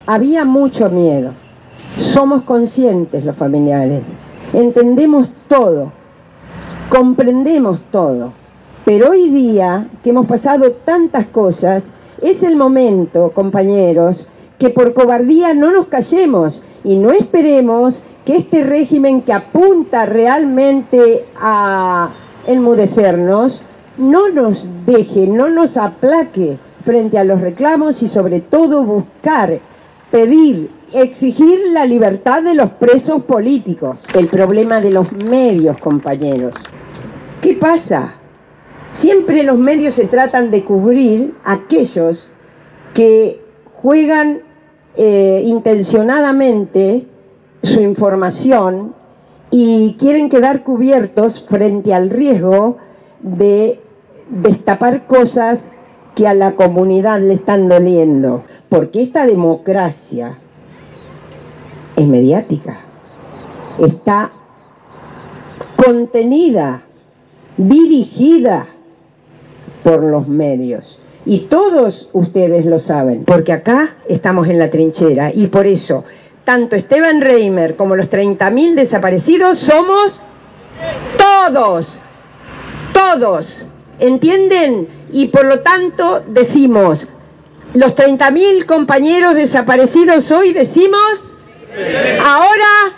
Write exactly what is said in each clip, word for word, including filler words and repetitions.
había mucho miedo. Somos conscientes los familiares, entendemos todo, comprendemos todo, pero hoy día que hemos pasado tantas cosas, es el momento, compañeros, que por cobardía no nos callemos y no esperemos que este régimen que apunta realmente a enmudecernos, no nos deje, no nos aplaque frente a los reclamos y sobre todo buscar, pedir, exigir la libertad de los presos políticos. El problema de los medios, compañeros. ¿Qué pasa? Siempre los medios se tratan de cubrir a aquellos que juegan eh, intencionadamente su información y quieren quedar cubiertos frente al riesgo de destapar cosas que a la comunidad le están doliendo. Porque esta democracia es mediática, está contenida, dirigida por los medios. Y todos ustedes lo saben, porque acá estamos en la trinchera. Y por eso, tanto Esteban Reimer como los treinta mil desaparecidos somos todos, todos, ¿entienden? Y por lo tanto decimos, los treinta mil compañeros desaparecidos hoy decimos, ahora,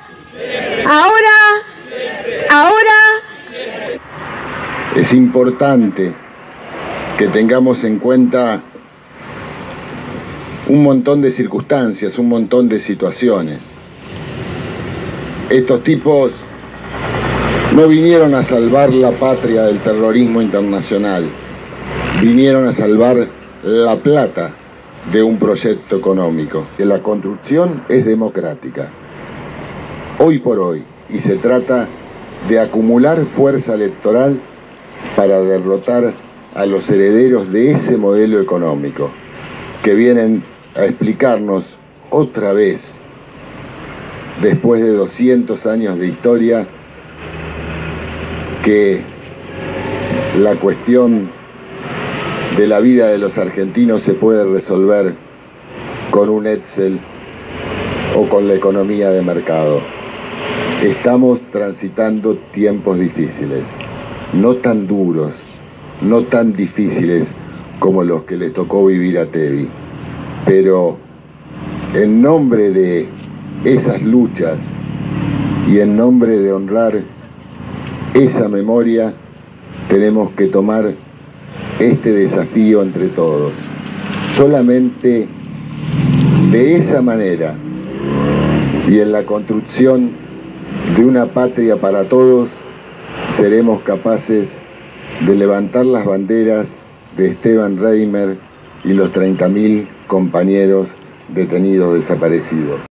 ahora, ahora. Es importante que tengamos en cuenta un montón de circunstancias, un montón de situaciones. Estos tipos no vinieron a salvar la patria del terrorismo internacional, vinieron a salvar la plata de un proyecto económico. Que la construcción es democrática, hoy por hoy, y se trata de acumular fuerza electoral para derrotar a los herederos de ese modelo económico, que vienen a explicarnos otra vez, después de doscientos años de historia, que la cuestión de la vida de los argentinos se puede resolver con un Excel o con la economía de mercado. Estamos transitando tiempos difíciles, no tan duros, no tan difíciles como los que le tocó vivir a Tevi, pero en nombre de esas luchas y en nombre de honrar esa memoria, tenemos que tomar este desafío entre todos. Solamente de esa manera y en la construcción de una patria para todos seremos capaces de levantar las banderas de Esteban Reimer y los treinta mil compañeros detenidos desaparecidos.